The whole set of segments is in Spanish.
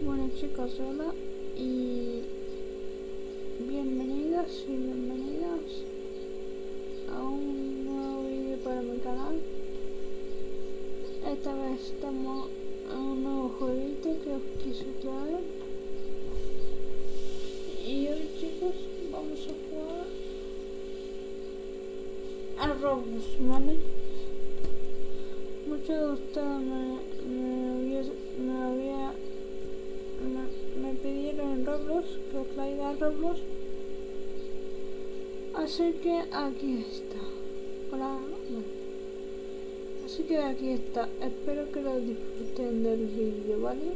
Bueno chicos, hola y bienvenidas y bienvenidas a un nuevo vídeo para mi canal. Esta vez estamos en un nuevo jueguito que os quise traer. Y hoy chicos vamos a jugar a Roblox, ¿vale? Muchos de ustedes me pidieron en Roblox que os traiga a Roblox, así que aquí está. Hola, bueno. Así que aquí está. Espero que lo disfruten del vídeo, ¿vale?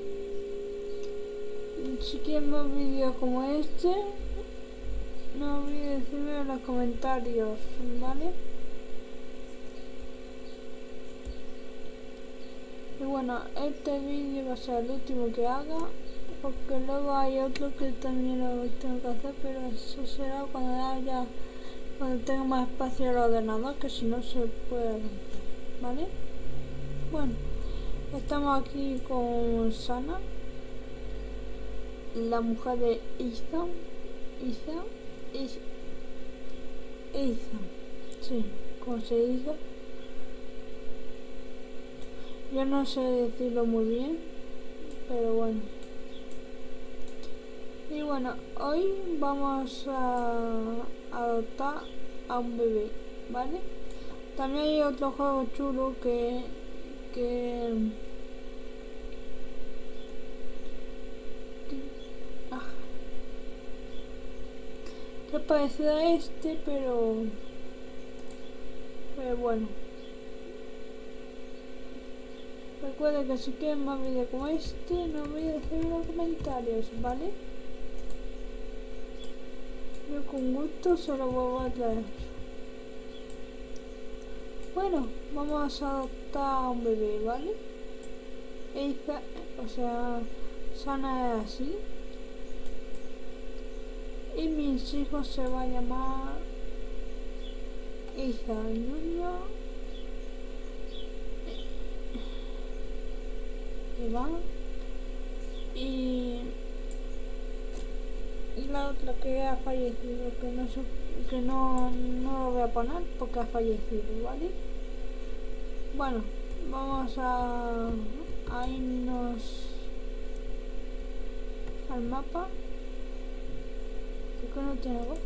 Si quieren más vídeos como este, no olviden decirme en los comentarios, ¿vale? Y bueno, este vídeo va a ser el último que haga, porque luego hay otro que también lo tengo que hacer, pero eso será cuando tenga más espacio en el ordenador, que si no se puede romper, ¿vale? Bueno, estamos aquí con Sana, la mujer de Ethan, sí, como se dice. Yo no sé decirlo muy bien, pero bueno. Y bueno, hoy vamos a adoptar a un bebé, ¿vale? También hay otro juego chulo que es parecido a este, pero bueno. Recuerden que si quieren más vídeos como este, no olviden dejar en los comentarios, ¿vale? Yo con gusto se lo vuelvo a traer. Bueno, vamos a adoptar a un bebé, ¿vale? Ella, o sea, Sana es así. Y mis hijos se van a llamar Hija Junior, Iván y la otra que ha fallecido, que no lo voy a poner porque ha fallecido, ¿vale? Bueno, vamos a irnos al mapa. ¿Por qué no tiene voz?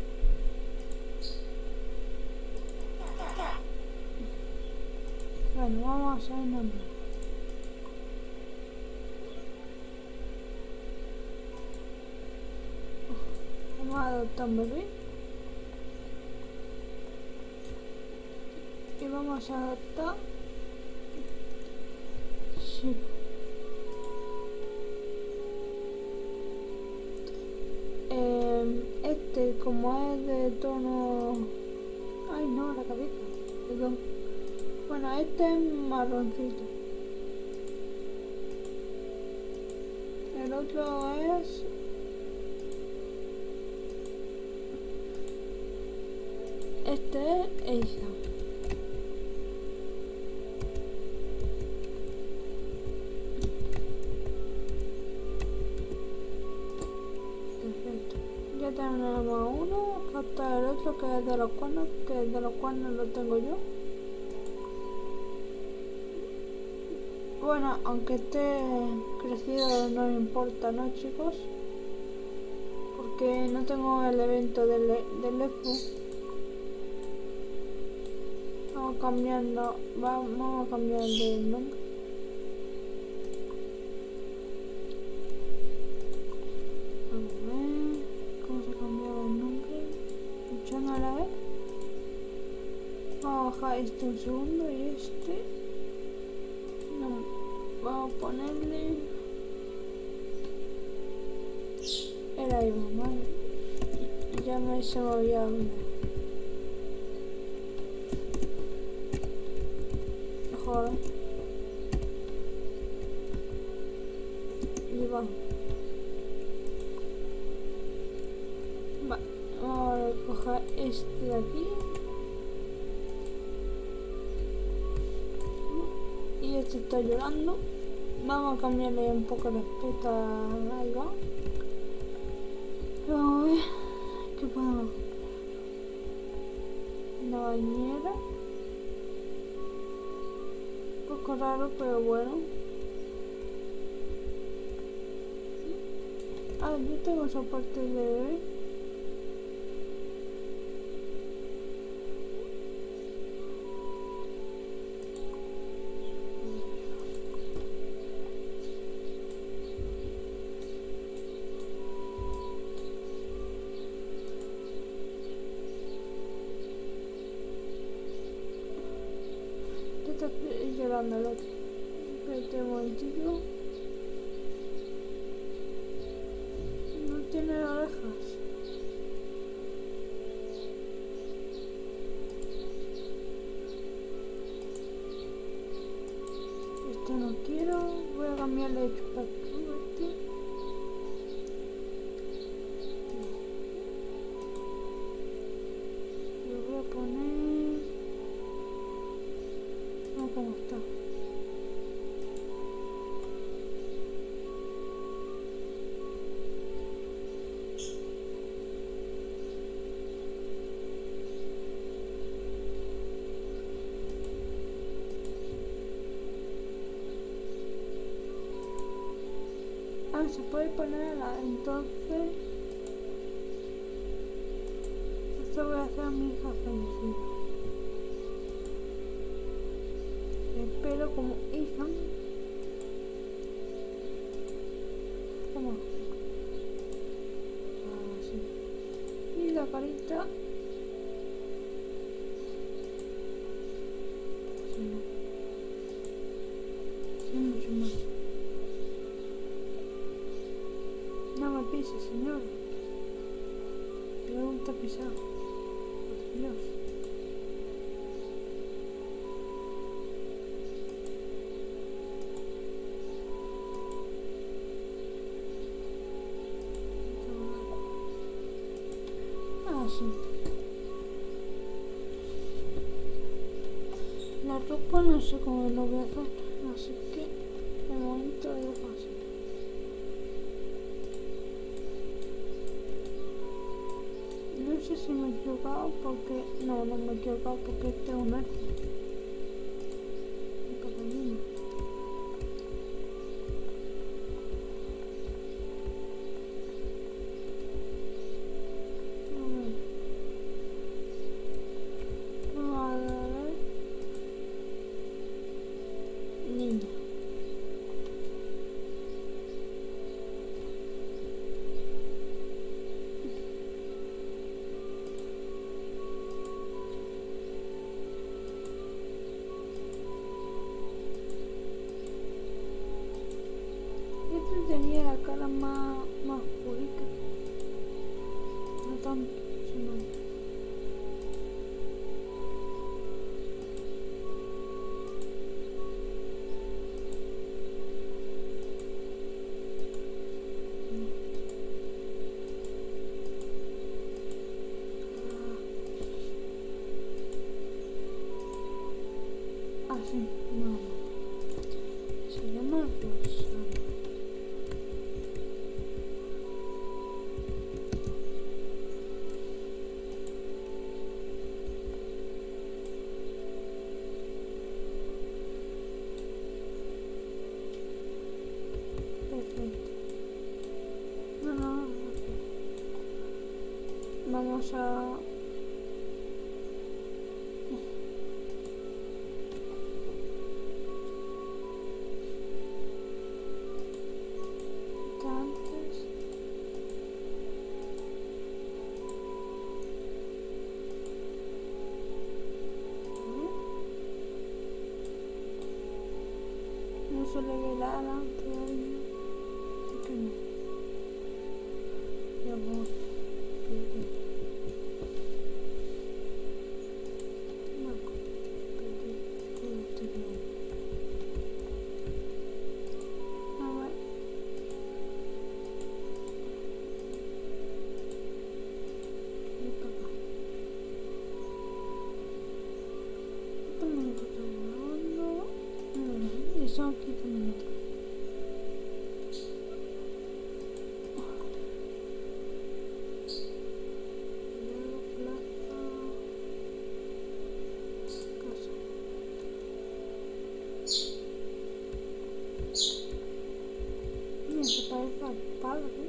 Bueno, vamos a irnos. Vamos a adoptar un bebé. Y vamos a adoptar. Sí. Este, como es de tono... Ay no, la cabeza, perdón. Bueno, este es marroncito. El otro es... Este es ella. Perfecto. Ya tenemos uno, falta el otro que es de los cuernos, lo tengo yo. Bueno, aunque esté crecido no me importa, ¿no chicos? Porque no tengo el evento del EFU. Vamos a cambiar de nombre. Vamos a ver cómo se cambiaba el nombre. Luchando a la vez. Vamos a bajar este un segundo y este. No, vamos a ponerle. Era Iván, ¿vale? Ya se me había olvidado. Joder. Iván. Vamos a coger este de aquí. Y este está llorando. Vamos a cambiarle un poco el aspecto a Iván. Vamos a ver qué podemos. La bañera. Un poco raro, pero bueno. Ah, yo tengo soporte de bebé. Está llorando el otro. Espérate un momentito. No tiene orejas. Este no quiero. Voy a cambiarle de chupachup este. Lo voy a poner. No, como está. Ah, se puede poner entonces. Esto voy a hacer a mi hija fallecida. Espero como hija. ¿Cómo? Así. Y la carita. Sí, mucho más. No me pise, señor. Me gusta pisar. Por Dios. Ah, sí. La ropa no sé cómo lo voy a hacer, así que de momento lo dejo así. No sé si me he equivocado porque... No, no me he equivocado porque este es un elfo. Un pequeño. Vamos a ver. Niña. Este tenía la cara más pública. No tanto, sino... Así, no. Se llama Rosana. Perfecto. No. Vamos a... antes. No se le ve la ala todavía. Así que no. Ya voy. Son 15 minutos. se parece al padre.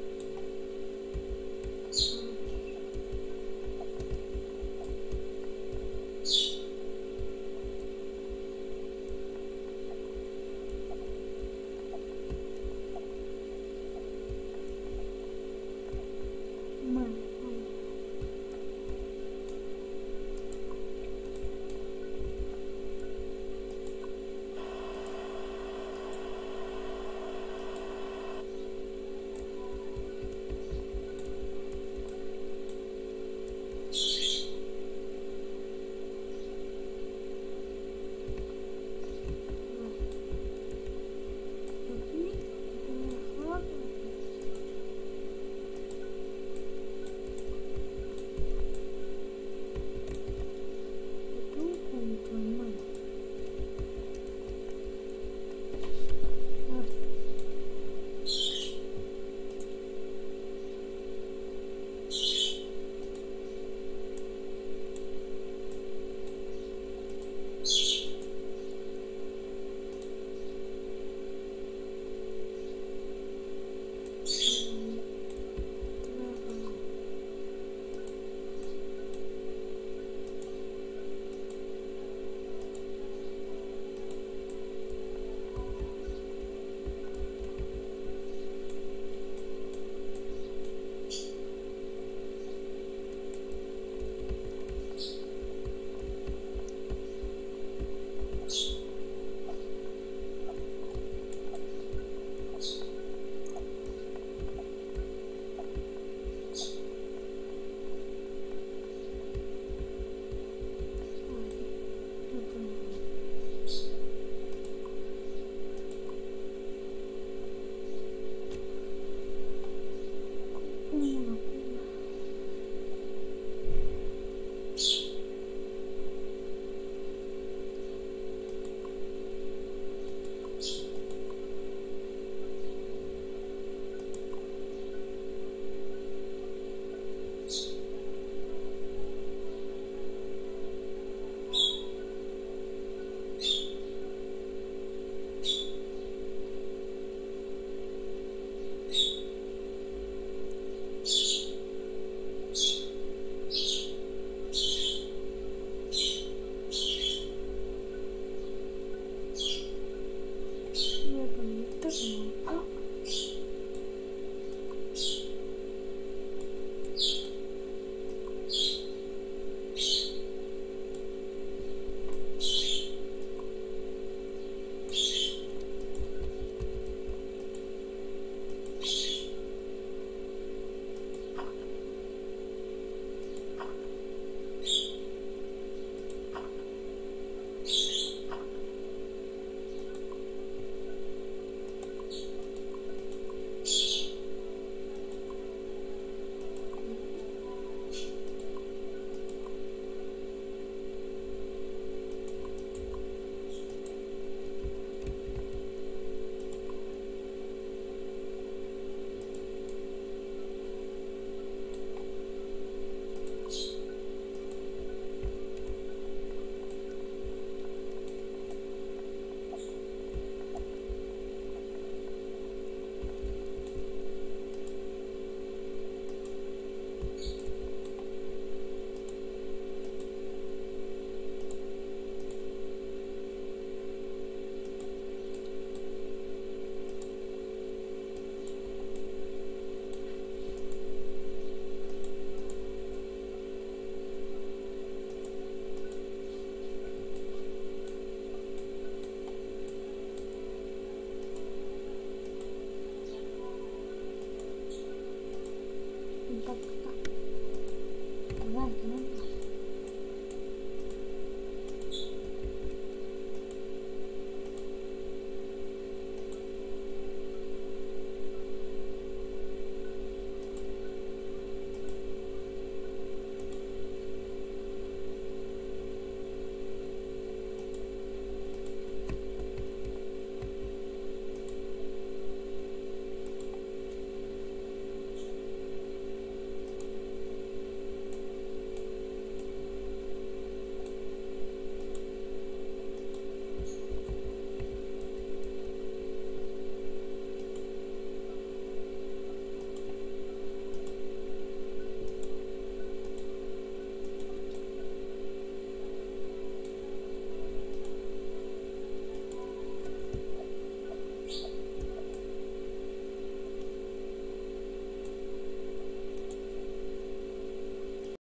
Impacto.